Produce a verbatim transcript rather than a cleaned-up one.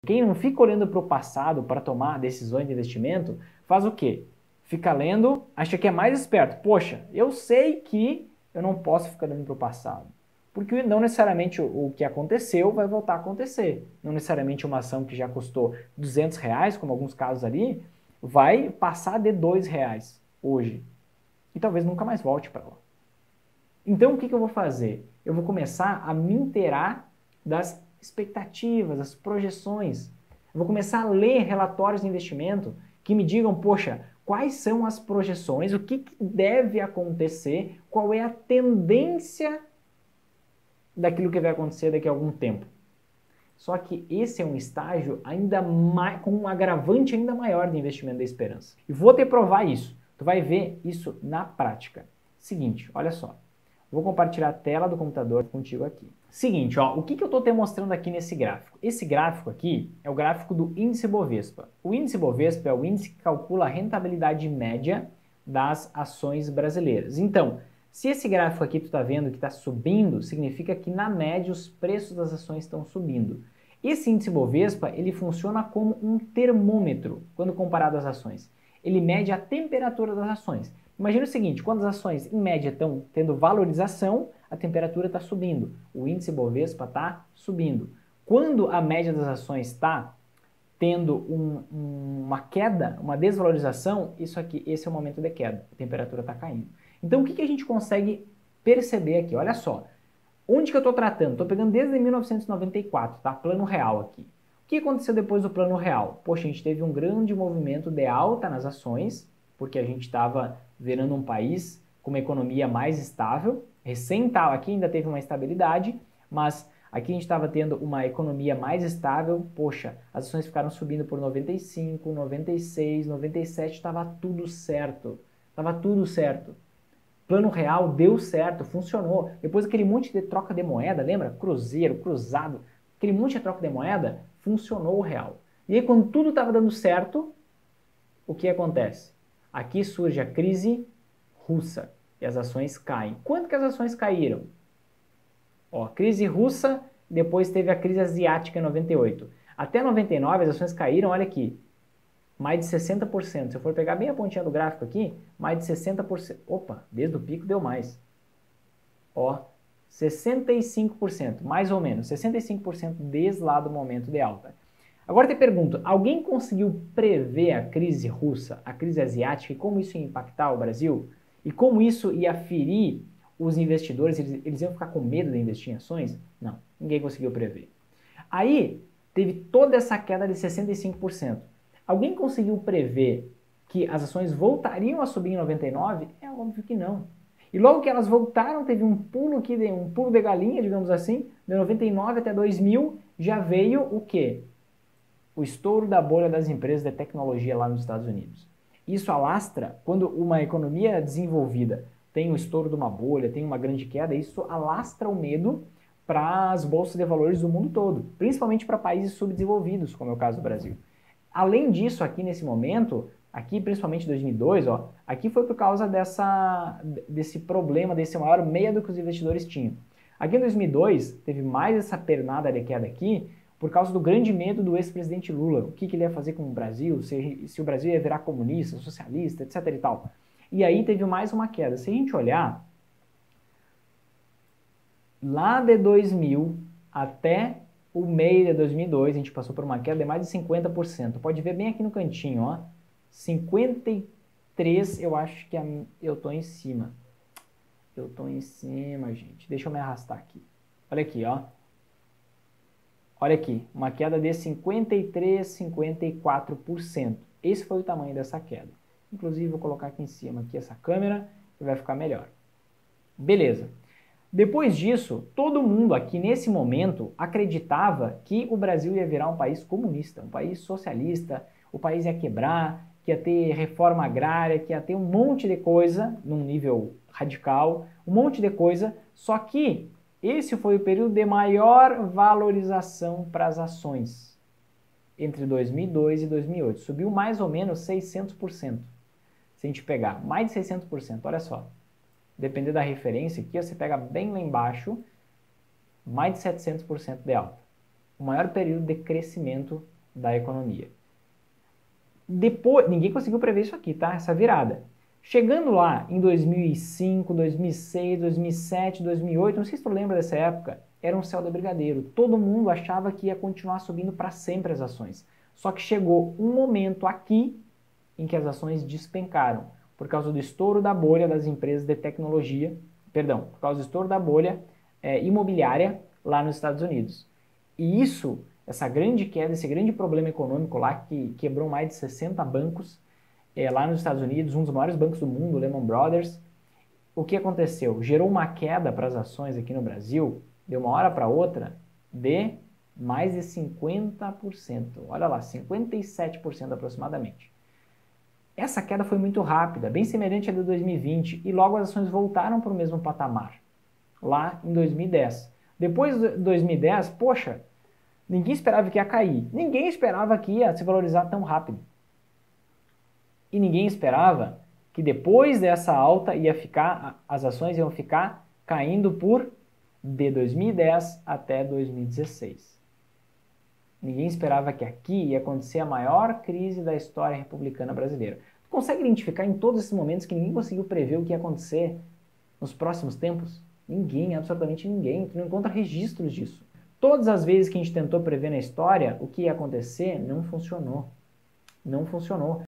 Quem não fica olhando para o passado para tomar decisões de investimento, faz o quê? Fica lendo, acha que é mais esperto. Poxa, eu sei que eu não posso ficar olhando para o passado. Porque não necessariamente o que aconteceu vai voltar a acontecer. Não necessariamente uma ação que já custou duzentos reais, como alguns casos ali, vai passar de dois reais hoje. E talvez nunca mais volte para lá. Então o que, que eu vou fazer? Eu vou começar a me inteirar das expectativas, das projeções. Eu vou começar a ler relatórios de investimento que me digam, poxa, quais são as projeções, o que, que deve acontecer, qual é a tendência daquilo que vai acontecer daqui a algum tempo. Só que esse é um estágio ainda mais, com um agravante ainda maior de investimento da esperança. E vou te provar isso. Tu vai ver isso na prática. Seguinte, olha só. Vou compartilhar a tela do computador contigo aqui. Seguinte, ó, o que, que eu estou te mostrando aqui nesse gráfico? Esse gráfico aqui é o gráfico do índice Bovespa. O índice Bovespa é o índice que calcula a rentabilidade média das ações brasileiras. Então, se esse gráfico aqui tu está vendo que está subindo, significa que na média os preços das ações estão subindo. Esse índice Bovespa, ele funciona como um termômetro quando comparado às ações. Ele mede a temperatura das ações. Imagina o seguinte, quando as ações em média estão tendo valorização, a temperatura está subindo, o índice Bovespa está subindo. Quando a média das ações está tendo um, um, uma queda, uma desvalorização, isso aqui, esse é o momento de queda, a temperatura está caindo. Então o que, que a gente consegue perceber aqui? Olha só, onde que eu estou tratando? Estou pegando desde mil novecentos e noventa e quatro, tá? Plano real aqui. O que aconteceu depois do plano real? Poxa, a gente teve um grande movimento de alta nas ações, porque a gente estava virando um país com uma economia mais estável, recém tal, aqui ainda teve uma estabilidade, mas aqui a gente estava tendo uma economia mais estável, poxa, as ações ficaram subindo por noventa e cinco, noventa e seis, noventa e sete, estava tudo certo, estava tudo certo. Plano real deu certo, funcionou. Depois aquele monte de troca de moeda, lembra? Cruzeiro, cruzado, aquele monte de troca de moeda, funcionou o real. E aí quando tudo estava dando certo, o que acontece? Aqui surge a crise russa e as ações caem. Quanto que as ações caíram? Ó, crise russa, depois teve a crise asiática em noventa e oito. Até noventa e nove as ações caíram, olha aqui, mais de sessenta por cento. Se eu for pegar bem a pontinha do gráfico aqui, mais de sessenta por cento. Opa, desde o pico deu mais. Ó, sessenta e cinco por cento, mais ou menos, sessenta e cinco por cento desde lá do momento de alta. Agora te pergunto, alguém conseguiu prever a crise russa, a crise asiática e como isso ia impactar o Brasil? E como isso ia ferir os investidores? Eles, eles iam ficar com medo de investir em ações? Não, ninguém conseguiu prever. Aí teve toda essa queda de sessenta e cinco por cento. Alguém conseguiu prever que as ações voltariam a subir em noventa e nove? É óbvio que não. E logo que elas voltaram, teve um pulo aqui, de, um pulo de galinha, digamos assim, de noventa e nove até dois mil, já veio o quê? O estouro da bolha das empresas de tecnologia lá nos Estados Unidos. Isso alastra, quando uma economia desenvolvida tem o estouro de uma bolha, tem uma grande queda, isso alastra o medo para as bolsas de valores do mundo todo, principalmente para países subdesenvolvidos, como é o caso do Brasil. Além disso, aqui nesse momento, aqui principalmente em dois mil e dois, ó, aqui foi por causa dessa, desse problema, desse maior medo que os investidores tinham. Aqui em dois mil e dois, teve mais essa pernada de queda aqui, por causa do grande medo do ex-presidente Lula, o que, que ele ia fazer com o Brasil, se, se o Brasil ia virar comunista, socialista, etc e tal. E aí teve mais uma queda. Se a gente olhar, lá de dois mil até o meio de dois mil e dois, a gente passou por uma queda de mais de cinquenta por cento. Pode ver bem aqui no cantinho, ó. cinquenta e três, eu acho que eu tô em cima. Eu tô em cima, gente. Deixa eu me arrastar aqui. Olha aqui, ó. Olha aqui, uma queda de cinquenta e três, cinquenta e quatro por cento. Esse foi o tamanho dessa queda. Inclusive, vou colocar aqui em cima aqui essa câmera, que vai ficar melhor. Beleza. Depois disso, todo mundo aqui nesse momento acreditava que o Brasil ia virar um país comunista, um país socialista, o país ia quebrar, que ia ter reforma agrária, que ia ter um monte de coisa, num nível radical, um monte de coisa, só que esse foi o período de maior valorização para as ações, entre dois mil e dois e dois mil e oito. Subiu mais ou menos seiscentos por cento. Se a gente pegar mais de seiscentos por cento, olha só. Depender da referência aqui, você pega bem lá embaixo, mais de setecentos por cento de alta. O maior período de crescimento da economia. Depois, ninguém conseguiu prever isso aqui, tá? Essa virada. Chegando lá em dois mil e cinco, dois mil e seis, dois mil e sete, dois mil e oito, não sei se tu lembra dessa época, era um céu de brigadeiro. Todo mundo achava que ia continuar subindo para sempre as ações. Só que chegou um momento aqui em que as ações despencaram, por causa do estouro da bolha das empresas de tecnologia, perdão, por causa do estouro da bolha é, imobiliária lá nos Estados Unidos. E isso, essa grande queda, esse grande problema econômico lá, que quebrou mais de sessenta bancos é, lá nos Estados Unidos, um dos maiores bancos do mundo, Lehman Brothers, o que aconteceu? Gerou uma queda para as ações aqui no Brasil, de uma hora para outra, de mais de cinquenta por cento. Olha lá, cinquenta e sete por cento aproximadamente. Essa queda foi muito rápida, bem semelhante à de dois mil e vinte, e logo as ações voltaram para o mesmo patamar, lá em dois mil e dez. Depois de dois mil e dez, poxa, ninguém esperava que ia cair, ninguém esperava que ia se valorizar tão rápido. E ninguém esperava que depois dessa alta ia ficar, as ações iam ficar caindo por de dois mil e dez até dois mil e dezesseis. Ninguém esperava que aqui ia acontecer a maior crise da história republicana brasileira. Tu consegue identificar em todos esses momentos que ninguém conseguiu prever o que ia acontecer nos próximos tempos? Ninguém, absolutamente ninguém. Tu não encontra registros disso. Todas as vezes que a gente tentou prever na história o que ia acontecer, não funcionou. Não funcionou.